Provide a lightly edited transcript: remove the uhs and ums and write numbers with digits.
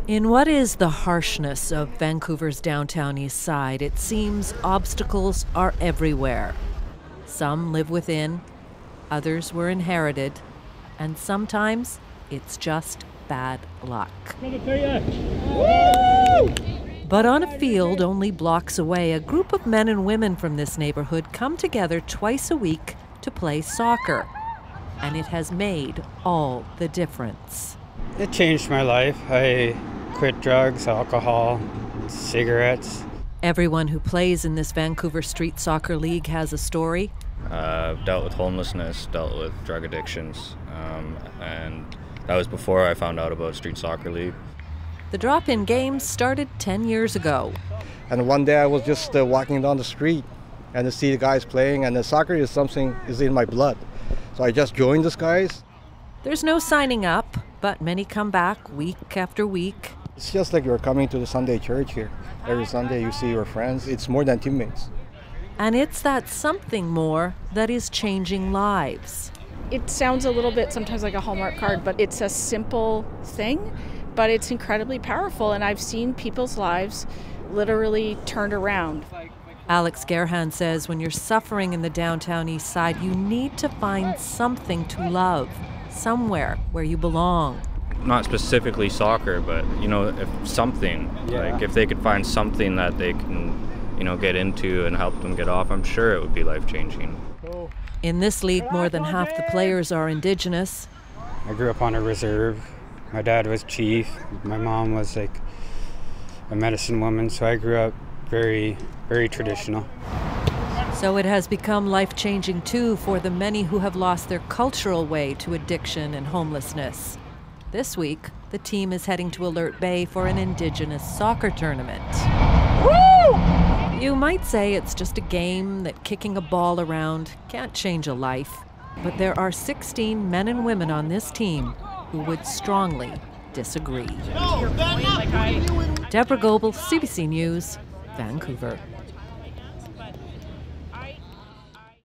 In what is the harshness of Vancouver's downtown east side, it seems obstacles are everywhere. Some live within, others were inherited, and sometimes it's just bad luck. But on a field only blocks away, a group of men and women from this neighborhood come together twice a week to play soccer. And it has made all the difference. It changed my life. I quit drugs, alcohol, cigarettes. Everyone who plays in this Vancouver Street Soccer League has a story. Dealt with homelessness, dealt with drug addictions, and that was before I found out about Street Soccer League. The drop-in games started 10 years ago. And one day I was just walking down the street and to see the guys playing, and the soccer is something is in my blood. So I just joined these guys. There's no signing up, but many come back week after week. It's just like you're coming to the Sunday church here. Every Sunday you see your friends. It's more than teammates. And it's that something more that is changing lives. It sounds a little bit sometimes like a Hallmark card, but it's a simple thing, but it's incredibly powerful, and I've seen people's lives literally turned around. Alex Gerhan says when you're suffering in the downtown east side, you need to find something to love, somewhere where you belong. Not specifically soccer, but, if something, like if they could find something that they can, get into and help them get off, I'm sure it would be life-changing. In this league, more than half the players are Indigenous. I grew up on a reserve. My dad was chief. My mom was like a medicine woman, so I grew up very, very traditional. So it has become life-changing too for the many who have lost their cultural way to addiction and homelessness. This week, the team is heading to Alert Bay for an Indigenous soccer tournament. Woo! You might say it's just a game, that kicking a ball around can't change a life. But there are 16 men and women on this team who would strongly disagree. Deborah Goebel, CBC News, Vancouver.